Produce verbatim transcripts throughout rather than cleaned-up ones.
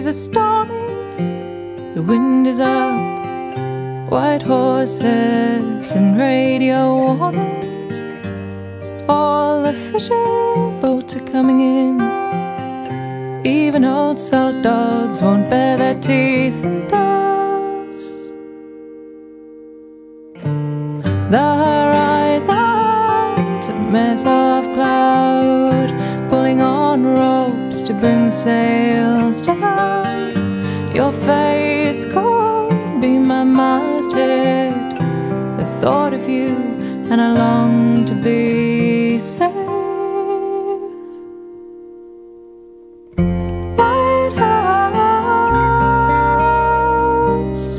days are stormy, the wind is up, white horses and radio warnings. All the fishing boats are coming in. Even old salt dogs won't bare their teeth in dust. The horizon's a mess of cloud, pulling on ropes to bring the sails down. Your face could be my masthead, the thought of you, and I long to be safe. Lighthouse,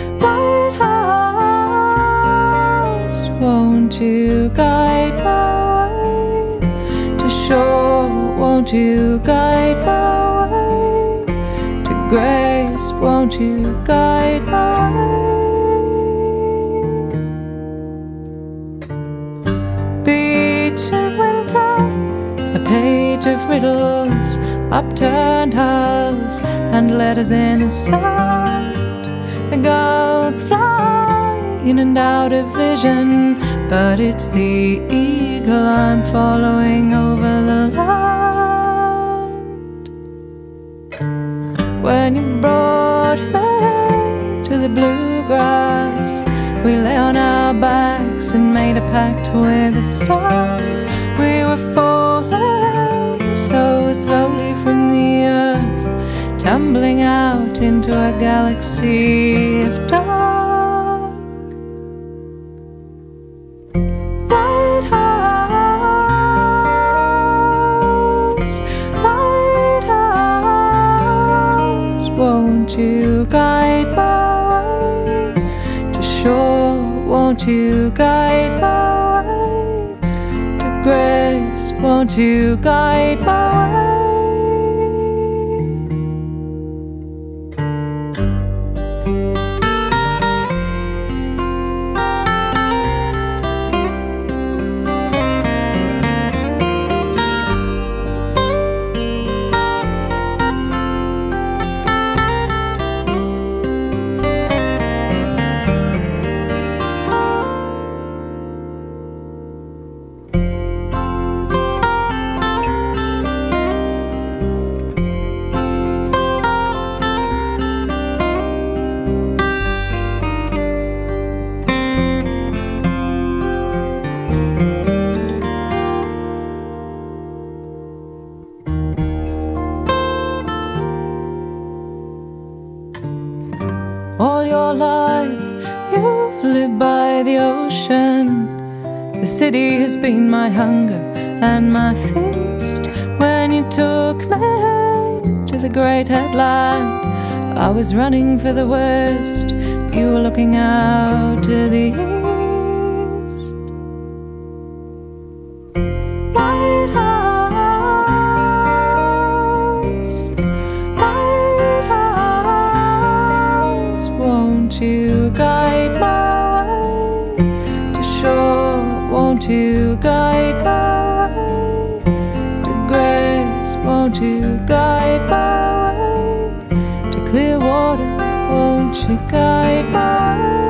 lighthouse, won't you guide my way to shore? Won't you guide my way to grace? Won't you guide my way? Beach in winter, a page of riddles, upturned hulls and letters in the sand. The gulls fly in and out of vision, but it's the eagle I'm following over the land. When you brought me to the bluegrass, we lay on our backs and made a pact with the stars. We were falling so slowly from the earth, tumbling out into a galaxy of dark. Lighthouse, lighthouse, won't you guide my way to shore? Won't you guide my way to grace? Won't you guide my way? All your life you've lived by the ocean. The city has been my hunger and my feast. When you took me to the great headland, I was running for the west, you were looking out to the east. Lighthouse, lighthouse, won't you guide my way to shore? Won't you guide my way to grace? Won't you guide my way to clear water? Won't you guide my way?